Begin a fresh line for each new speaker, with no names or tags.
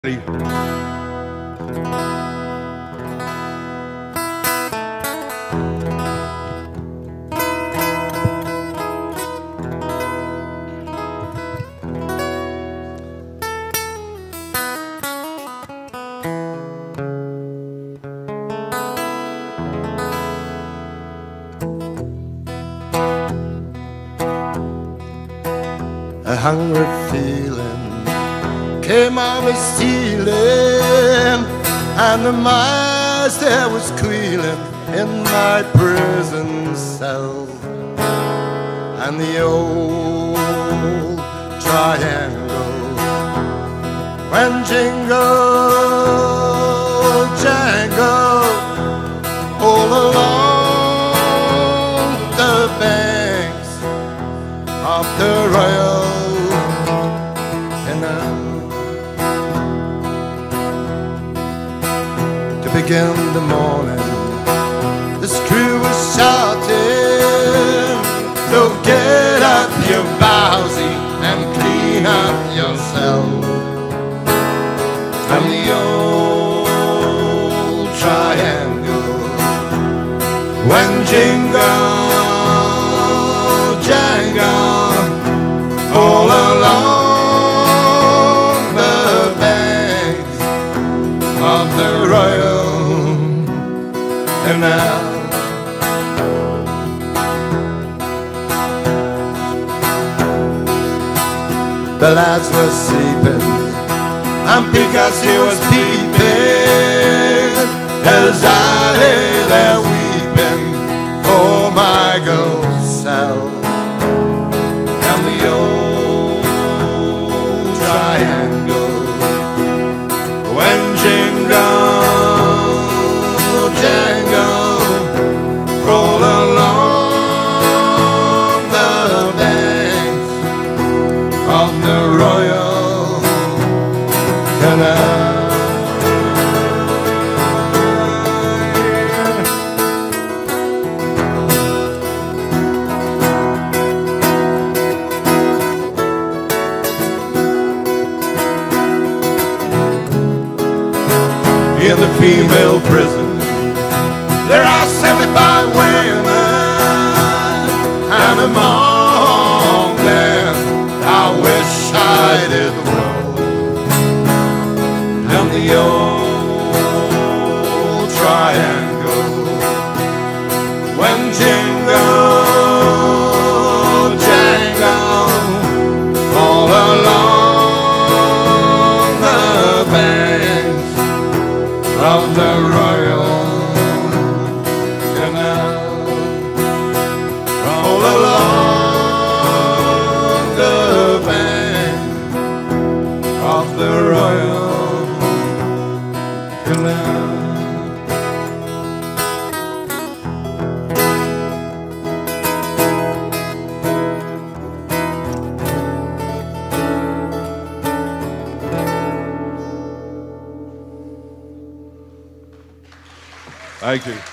A hungry feeling came on me stealing, and the master was squealing in my prison cell. And the old triangle went jingle, jangle all along the banks of the Royal. To begin the morning, this crew was shouting, so get up your bowsy and clean up yourself. And the old triangle went jingle, jangle all along the banks of the Royal Canal. The lads were sleeping, and Picasso was peeping as I lay there weeping for my girl's cell. And the old triangle went jingle, jangle all along the banks of the Royal Canal. In the female prison, there are 75 women, and among them I wish I did well. And the old triangle went jingle, jangle all along the banks of the Royal Canal, all along the bank of the Royal Canal.
Thank you.